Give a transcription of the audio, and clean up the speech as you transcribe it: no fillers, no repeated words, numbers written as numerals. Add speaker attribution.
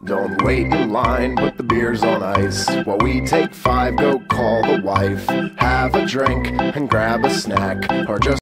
Speaker 1: Don't wait in line, put the beers on ice. While we take 5, go call the wife. Have a drink and grab a snack, or just